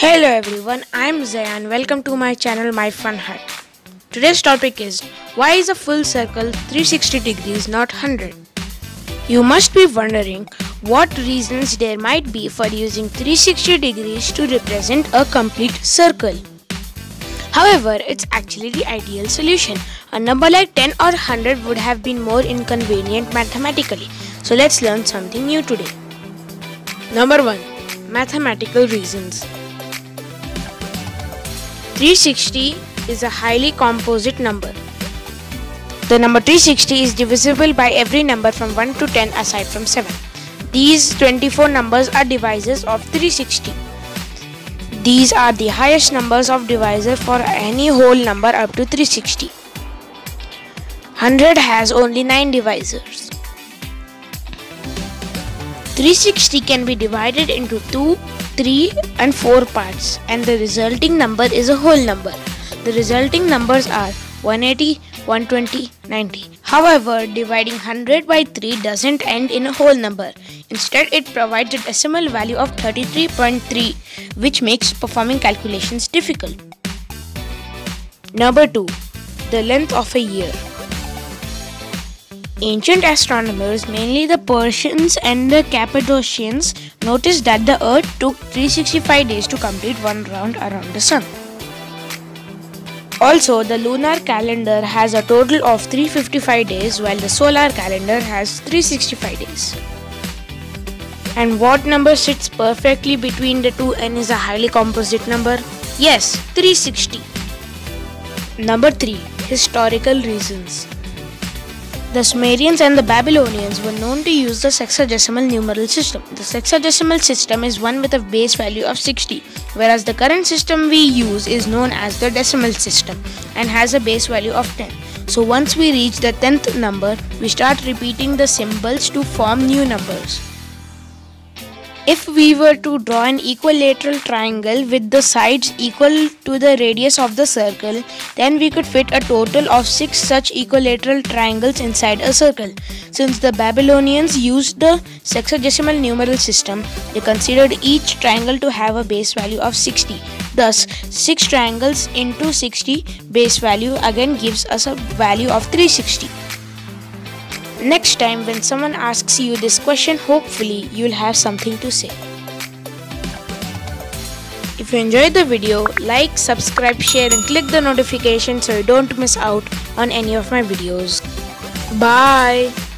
Hello everyone, I'm Zayan. Welcome to my channel My Fun Hut. Today's topic is, why is a full circle 360 degrees not 100? You must be wondering what reasons there might be for using 360 degrees to represent a complete circle. However, it's actually the ideal solution. A number like 10 or 100 would have been more inconvenient mathematically. So let's learn something new today. Number 1. Mathematical reasons. 360 is a highly composite number. The number 360 is divisible by every number from 1 to 10 aside from 7. These 24 numbers are divisors of 360. These are the highest numbers of divisor for any whole number up to 360. 100 has only 9 divisors. 360 can be divided into 2, 3 and 4 parts, and the resulting number is a whole number. The resulting numbers are 180, 120, 90. However, dividing 100 by 3 doesn't end in a whole number. Instead, it provides a decimal value of 33.3, which makes performing calculations difficult. Number 2. The length of a year. Ancient astronomers, mainly the Persians and the Cappadocians, noticed that the Earth took 365 days to complete one round around the Sun. Also, the lunar calendar has a total of 355 days, while the solar calendar has 365 days. And what number sits perfectly between the two and is a highly composite number? Yes, 360. Number 3. Historical reasons. The Sumerians and the Babylonians were known to use the sexagesimal numeral system. The sexagesimal system is one with a base value of 60, whereas the current system we use is known as the decimal system and has a base value of 10. So once we reach the 10th number, we start repeating the symbols to form new numbers. If we were to draw an equilateral triangle with the sides equal to the radius of the circle, then we could fit a total of 6 such equilateral triangles inside a circle. Since the Babylonians used the sexagesimal numeral system, they considered each triangle to have a base value of 60. Thus, 6 triangles into 60 base value again gives us a value of 360. Next time when someone asks you this question, hopefully you'll have something to say. If you enjoyed the video, like, subscribe, share and click the notification so you don't miss out on any of my videos. Bye!